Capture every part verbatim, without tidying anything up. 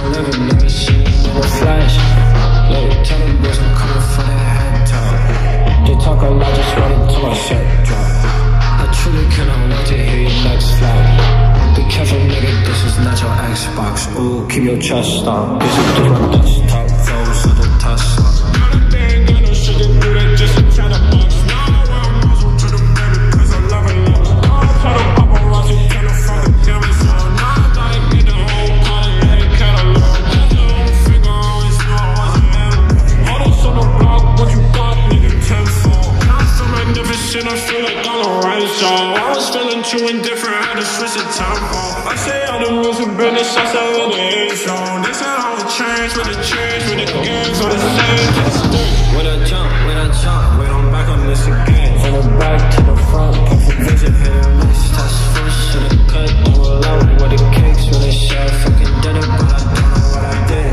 livin, never seen in a flash. Look, tell them boys I'm coming for their head top. They talk a lot, just wait until my set drop. I truly cannot wait to hear your next flap. Be careful, nigga, this is not your Xbox. Ooh, keep your chest up. This is through my desktop, those are the Tesla. I feel like I'm a right song. I was feeling too indifferent, had to switch the tempo. I say all the music business, I said with the intro. They said I would change with the change, with the games on the same. With a jump, with a jump, wait, I'm back on this again. From the back to the front, perfect vision, hit and miss. That's first to the cut, all out with the cakes. When they say I fucking did it, but I don't know what I did.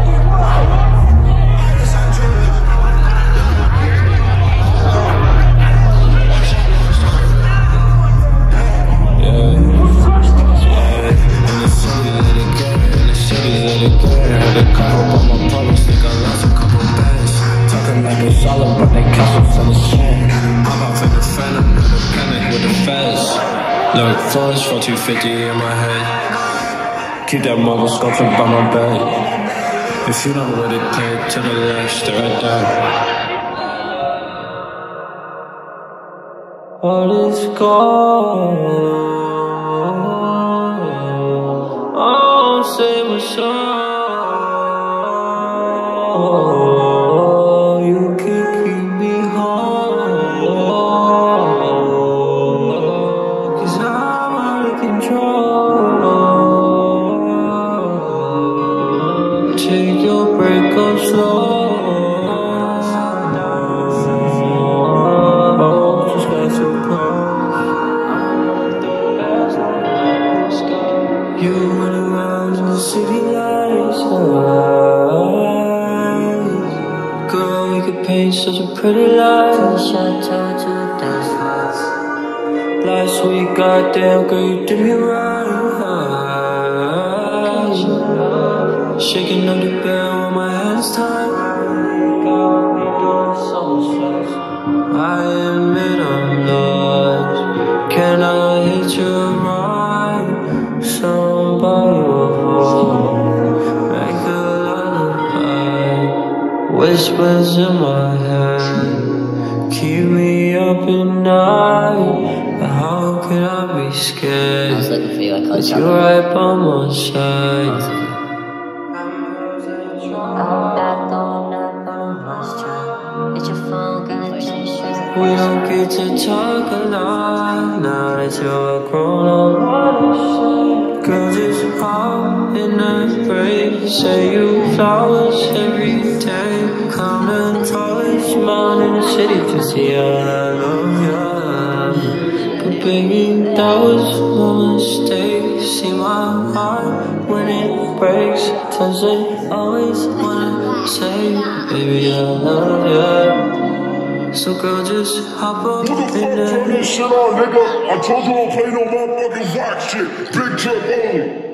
Solid, but they castle from the sand. I'm out for the phantom, independent with the feds. Look, floors for two fifty in my head. Keep that mobile sculpture by my bed. If you don't let it play to the left, stay right there. All is gone. Oh, say what's up. Take your break up slow. Oh, just got so close. You run around in the city lights. Girl, we could paint such a pretty life. Chateau to a dance floor. Last week, goddamn girl, you did me right. Shaking up the bed with my hands tied. Got me doing so fast. I admit I'm lost. Can I hit you right? Somebody will make a lullaby. Whispers in my head keep me up at night. But how could I be scared? I was looking for you, I called you right by my side. We don't get to talk a lot now that you're grown up. Girl, just hop in that break. Say you flowers every day. Come to touch mine in the city to see all I love you. But baby, that was my mistake. See my heart when it breaks. Cause I always wanna say, baby, I love you. So girl, just hop up in that. that. Turn this shit on, nigga. I told you I don't play no motherfucking rock shit. Big trip only.